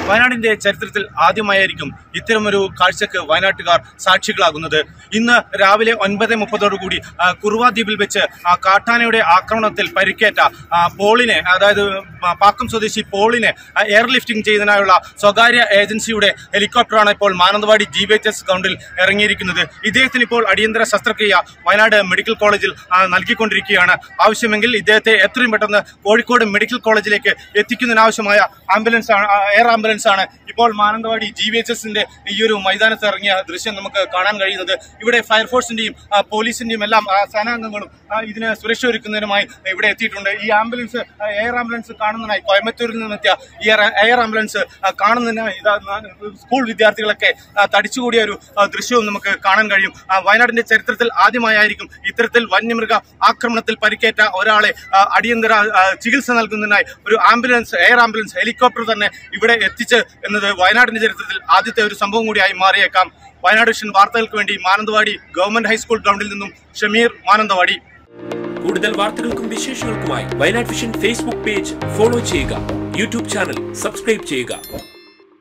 വയനാടിന്റെ ചരിത്രത്തിൽ ആദ്യമായിരിക്കും ഇത്തരമൊരു കാഴ്ചക്ക് വയനാട്ടുകാർ സാക്ഷികളാകുന്നത്. ഇന്ന് രാവിലെ 9:30 കുറുവ ദ്വീപിൽ വെച്ച് കാട്ടാനയുടെ ആക്രമണത്തിൽ പരിക്കേറ്റ പോളിനെ, അതായത് പാക്കം സ്വദേശി പോളിനെ എയർലിഫ്റ്റിംഗ് ചെയ്യുന്നതിനായുള്ള സ്വകാര്യ ഏജൻസിയുടെ ഹെലികോപ്റ്ററാണ് ഇപ്പോൾ മാനന്തവാടി GVHS ഗ്രൗണ്ടിൽ ഇറങ്ങിയിരിക്കുന്നത്. ഇദ്ദേഹത്തിന് ഇപ്പോൾ അടിയന്തര ശസ്ത്രക്രിയ വയനാട് മെഡിക്കൽ കോളേജിൽ നൽകിക്കൊണ്ടിരിക്കുകയാണ്. ആവശ്യമെങ്കിൽ ഇദ്ദേഹത്തെ എത്രയും പെട്ടെന്ന് കോഴിക്കോട് മെഡിക്കൽ കോളേജിലേക്ക് എത്തിക്കുന്നതിനാവശ്യമായ എയർ ആംബുലൻസ് ആണ് ഇപ്പോൾ മാനന്തവാടി GVHSന്റെ ഈ ഒരു മൈതാനത്ത് ഇറങ്ങിയ ദൃശ്യം നമുക്ക് കാണാൻ കഴിയുന്നത്. ഇവിടെ ഫയർഫോഴ്സിന്റെയും പോലീസിന്റെയും എല്ലാം സേനാംഗങ്ങളും ഇതിന് സുരക്ഷ ഒരുക്കുന്നതിനുമായി ഇവിടെ എത്തിയിട്ടുണ്ട്. ഈ ആംബുലൻസ്, എയർ ആംബുലൻസ് കാണുന്നതിനായി കോയമ്പത്തൂരിൽ നിന്നെത്തിയ ഈ എയർ ആംബുലൻസ് കാണുന്നതിനായി സ്കൂൾ വിദ്യാർത്ഥികളൊക്കെ തടിച്ചുകൂടിയ ഒരു ദൃശ്യവും നമുക്ക് കാണാൻ കഴിയും. വയനാടിന്റെ ചരിത്രത്തിൽ ആദ്യമായിരിക്കും ഇത്തരത്തിൽ വന്യമൃഗ ആക്രമണത്തിൽ പരിക്കേറ്റ ഒരാളെ അടിയന്തര ചികിത്സ നൽകുന്നതിനായി ഒരു എയർ ആംബുലൻസ് ഹെലികോപ്റ്റർ തന്നെ ഇവിടെ എത്തിച്ച് എന്നത് വയനാടിന്റെ ചരിത്രത്തിൽ ആദ്യത്തെ ഒരു സംഭവം കൂടിയായി മാറിയേക്കാം. വയനാട് വിഷൻ വാർത്തകൾക്ക് വേണ്ടി മാനന്തവാടി ഗവൺമെന്റ് ഹൈസ്കൂൾ ഗ്രൗണ്ടിൽ നിന്നും ഷമീർ, മാനന്തവാടി. കൂടുതൽ വാർത്തകൾക്കും വിശേഷങ്ങൾക്കുമായി Wayanad vision Facebook page follow ചെയ്യുക, യൂട്യൂബ് ചാനൽ സബ്സ്ക്രൈബ് ചെയ്യുക.